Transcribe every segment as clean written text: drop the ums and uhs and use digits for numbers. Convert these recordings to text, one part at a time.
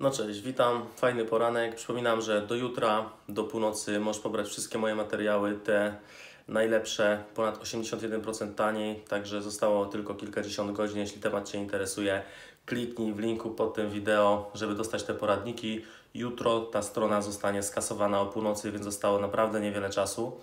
No cześć, witam, fajny poranek. Przypominam, że do jutra, do północy możesz pobrać wszystkie moje materiały, te najlepsze, ponad 81% taniej, także zostało tylko kilkadziesiąt godzin. Jeśli temat Cię interesuje, kliknij w linku pod tym wideo, żeby dostać te poradniki. Jutro ta strona zostanie skasowana o północy, więc zostało naprawdę niewiele czasu.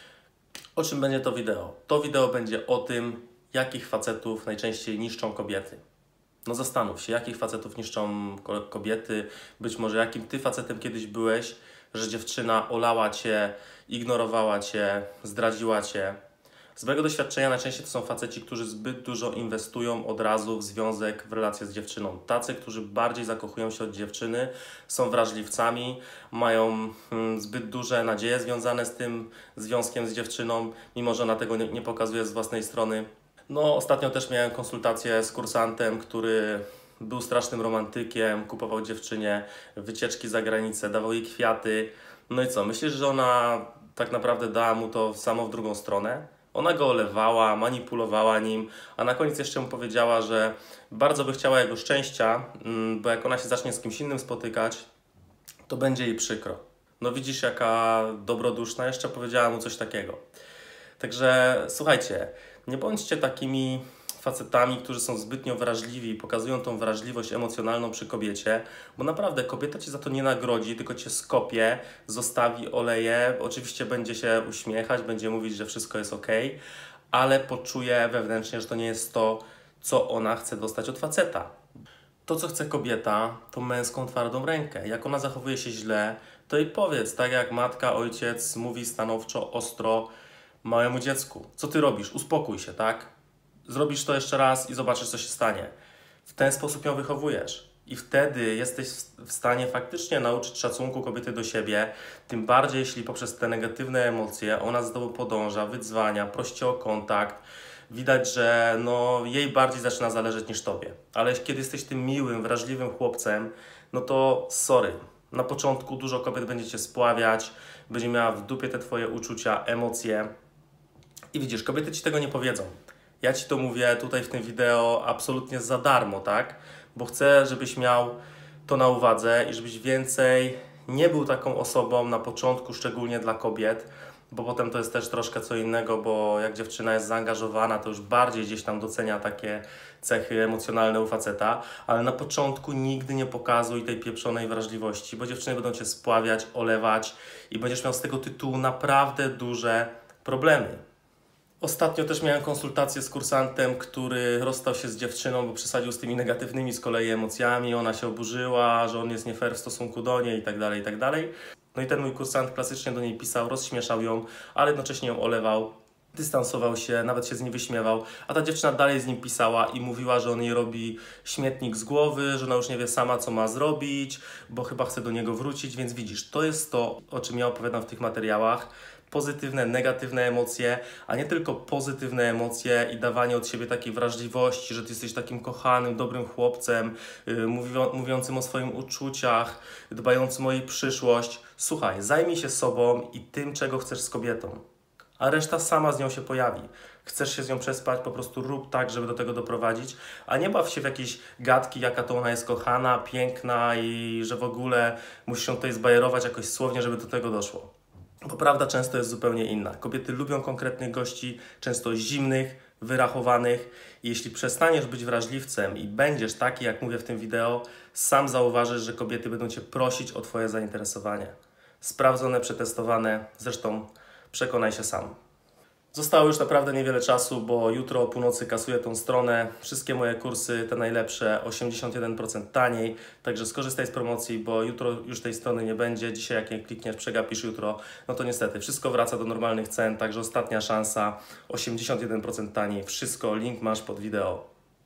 O czym będzie to wideo? To wideo będzie o tym, jakich facetów najczęściej niszczą kobiety. No zastanów się, jakich facetów niszczą kobiety, być może jakim Ty facetem kiedyś byłeś, że dziewczyna olała Cię, ignorowała Cię, zdradziła Cię. Z mojego doświadczenia najczęściej to są faceci, którzy zbyt dużo inwestują od razu w związek, w relację z dziewczyną. Tacy, którzy bardziej zakochują się od dziewczyny, są wrażliwcami, mają zbyt duże nadzieje związane z tym związkiem z dziewczyną, mimo że ona tego nie pokazuje z własnej strony. No, ostatnio też miałem konsultację z kursantem, który był strasznym romantykiem, kupował dziewczynie wycieczki za granicę, dawał jej kwiaty. No i co, myślisz, że ona tak naprawdę dała mu to samo w drugą stronę? Ona go olewała, manipulowała nim, a na koniec jeszcze mu powiedziała, że bardzo by chciała jego szczęścia, bo jak ona się zacznie z kimś innym spotykać, to będzie jej przykro. No widzisz, jaka dobroduszna, jeszcze powiedziała mu coś takiego. Także słuchajcie, nie bądźcie takimi facetami, którzy są zbytnio wrażliwi i pokazują tą wrażliwość emocjonalną przy kobiecie, bo naprawdę kobieta Cię za to nie nagrodzi, tylko Cię skopie, zostawi, oleje, oczywiście będzie się uśmiechać, będzie mówić, że wszystko jest ok, ale poczuje wewnętrznie, że to nie jest to, co ona chce dostać od faceta. To, co chce kobieta, to męską twardą rękę. Jak ona zachowuje się źle, to jej powiedz, tak jak matka, ojciec mówi stanowczo, ostro małemu dziecku. Co ty robisz? Uspokój się, tak? Zrobisz to jeszcze raz i zobaczysz, co się stanie. W ten sposób ją wychowujesz. I wtedy jesteś w stanie faktycznie nauczyć szacunku kobiety do siebie, tym bardziej jeśli poprzez te negatywne emocje ona za tobą podąża, wydzwania, prosi cię o kontakt. Widać, że jej bardziej zaczyna zależeć niż tobie. Ale kiedy jesteś tym miłym, wrażliwym chłopcem, no to sorry. Na początku dużo kobiet będzie cię spławiać, będzie miała w dupie te twoje uczucia, emocje. I widzisz, kobiety Ci tego nie powiedzą. Ja Ci to mówię tutaj w tym wideo absolutnie za darmo, tak? Bo chcę, żebyś miał to na uwadze i żebyś więcej nie był taką osobą na początku, szczególnie dla kobiet, bo potem to jest też troszkę co innego, bo jak dziewczyna jest zaangażowana, to już bardziej gdzieś tam docenia takie cechy emocjonalne u faceta, ale na początku nigdy nie pokazuj tej pieprzonej wrażliwości, bo dziewczyny będą Cię spławiać, olewać i będziesz miał z tego tytułu naprawdę duże problemy. Ostatnio też miałem konsultację z kursantem, który rozstał się z dziewczyną, bo przesadził z tymi negatywnymi z kolei emocjami. Ona się oburzyła, że on jest nie fair w stosunku do niej i tak dalej, i tak dalej. No i ten mój kursant klasycznie do niej pisał, rozśmieszał ją, ale jednocześnie ją olewał, dystansował się, nawet się z niej wyśmiewał, a ta dziewczyna dalej z nim pisała i mówiła, że on jej robi śmietnik z głowy, że ona już nie wie sama, co ma zrobić, bo chyba chce do niego wrócić, więc widzisz, to jest to, o czym ja opowiadam w tych materiałach. Pozytywne, negatywne emocje, a nie tylko pozytywne emocje i dawanie od siebie takiej wrażliwości, że Ty jesteś takim kochanym, dobrym chłopcem, mówiącym o swoich uczuciach, dbającym o jej przyszłość. Słuchaj, zajmij się sobą i tym, czego chcesz z kobietą, a reszta sama z nią się pojawi. Chcesz się z nią przespać, po prostu rób tak, żeby do tego doprowadzić, a nie baw się w jakieś gadki, jaka to ona jest kochana, piękna i że w ogóle musisz ją tutaj zbajerować jakoś słownie, żeby do tego doszło. Bo prawda często jest zupełnie inna. Kobiety lubią konkretnych gości, często zimnych, wyrachowanych. I jeśli przestaniesz być wrażliwcem i będziesz taki, jak mówię w tym wideo, sam zauważysz, że kobiety będą Cię prosić o Twoje zainteresowanie. Sprawdzone, przetestowane, zresztą przekonaj się sam. Zostało już naprawdę niewiele czasu, bo jutro o północy kasuję tą stronę. Wszystkie moje kursy, te najlepsze, 81% taniej. Także skorzystaj z promocji, bo jutro już tej strony nie będzie. Dzisiaj jak nie klikniesz, przegapisz jutro, no to niestety wszystko wraca do normalnych cen. Także ostatnia szansa, 81% taniej. Wszystko, link masz pod wideo.